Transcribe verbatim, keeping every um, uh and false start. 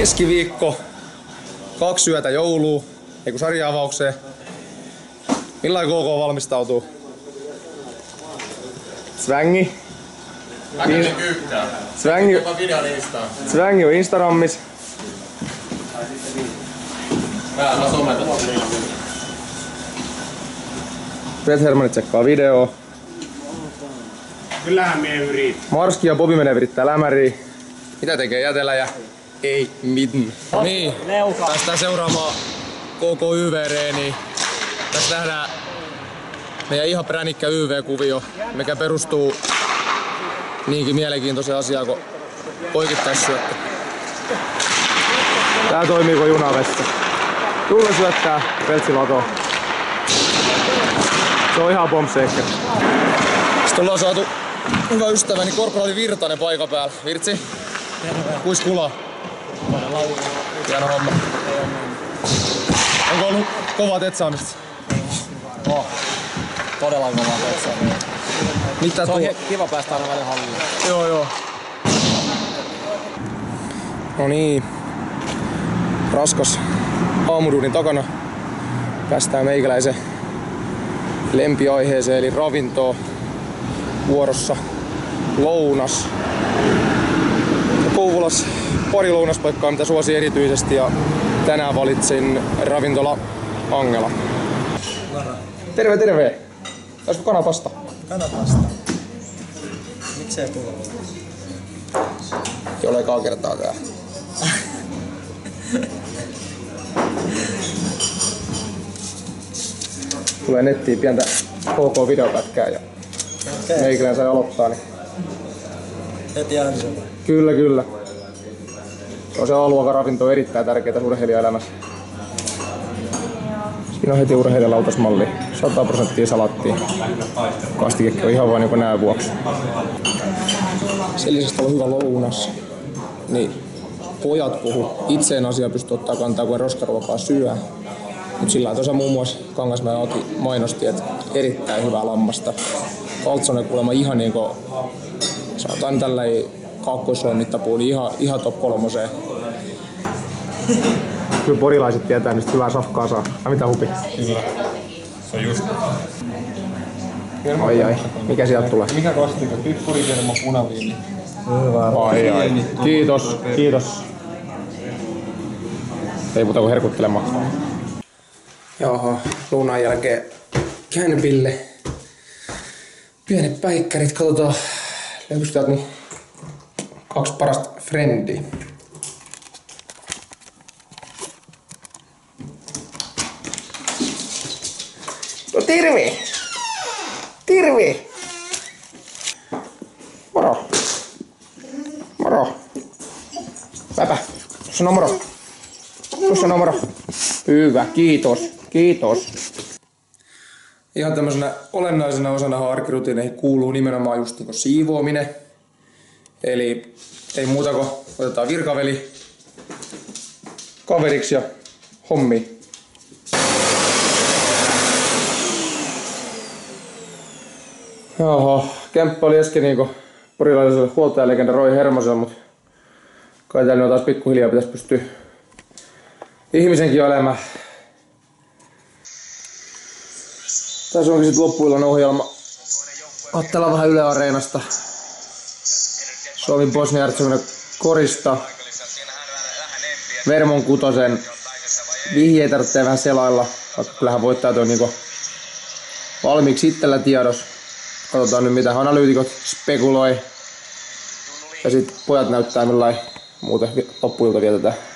Keskiviikko, kaksi yötä joulua, eiku sarja-avaukseen. Millain K K valmistautuu? Svängi. Äkäinen kyykkää. Svängi. Jopa videon Instaan. Svängi on Instagrammis. Vähän someta. Red Hermanit tsekkaa videoa. Kyllähän mie yritin. Marski ja Bobi menee virittää lämäriä. Mitä tekee Jäteläjä? Ei mitään. No niin, päästään seuraamaan K K Y V-reeniä. Tässä nähdään meidän ihan pränikkä Y V-kuvio, mikä perustuu niinkin mielenkiintoiseen asiaan kuin poikittaisyöttö. Tää toimii kuin junavessa. Tulle syöttää, peltsi latoon. Se on ihan bombseikkä. Sitten ollaan saatu hyvä ystäväni Korporaali Virtanen paikan päällä. Virtsi? Kuis kulaa? Todella hyvä. Hieno homma. Onko ollut kovaa tetsaamista? Oh. Todella kovaa tetsaamista. Mitä Se on tuo? kiva päästä aina välillä halliin. Joo joo. No niin. Raskas aamuduunin takana. Päästään meikäläisen lempiaiheeseen eli ravintoon. Vuorossa lounas. Ja Kouvolassa pari lounaspaikkaa mitä suosin erityisesti ja tänään valitsin ravintola Angela. Terve terve! Olisiko kanapasta? Kanapasta. Miksei tulla? Ei ole ekaa kertaa tää. Tulee nettiin pientä K K-videopätkää ja Okei. meikäläinen sai aloittaa. Niin... Heti äänisellä. Kyllä, kyllä. Se on se A-luokan on erittäin tärkeää urheilijaelämässä. Siinä on heti urheilijalautasmalli. sata prosenttia salattia. Kastikekin on ihan vain niin nää vuoksi. Sen lisäksi on hyvä lounas. Niin pojat puhu. Itse en asiaa pysty ottaa kantaa, kun roskaruokaa syö. Mut sillä tuossa muun muassa Kangasmäen Aki mainosti, että erittäin hyvää lammasta. Kaltsonen kuulemma ihan niinku, sanotaan tälläin Kaakkois-Suomen mittapuuli ihan, ihan top kolmoseen. Kyllä porilaiset tietää, mistä hyvää safkaa saa. Ai mitä hupi? Kyllä. Se on just. Ai ai, mikä sieltä tulee? Mikä kastike? Pippurikerma, punaviini. Hyvä. Ai ai. Kiitos, kiitos. Ei muuta kuin herkuttelemaan. Jaha, lounan jälkeen käännypille. Pienet päikkärit, katsotaan. Löytyykö täältä mun kaksi parasta frendiä. No terve! Terve! Moro! Moro! Päpä, tuossa on moro. Tuossa on moro. Hyvä, kiitos. Kiitos. Ihan tämmöisenä olennaisena osana arkirutiineihin kuuluu nimenomaan just niin kuin siivoaminen. Eli ei muuta kuin otetaan virkaveli kaveriksi ja hommi. Jaha, kämppä oli äsken niinku porilaiselle huoltajalegenda Roy Hermosella, mut kai täällä taas pikkuhiljaa pitäisi pystyä ihmisenkin elämään. Tässä onkin sit loppuillan ohjelma. Katsellaan vähän Yle Areenasta. Suomi Bosnia-Herzegovina korista. Vermon kutosen. Vihjeitä tarvitsee vähän selailla. Vaikka kyllähän voittajat on niinku valmiiksi itsellä tiedos. Katsotaan nyt mitä analyytikot spekuloi. Ja sit pojat näyttää millain muuten loppuilta vietetään.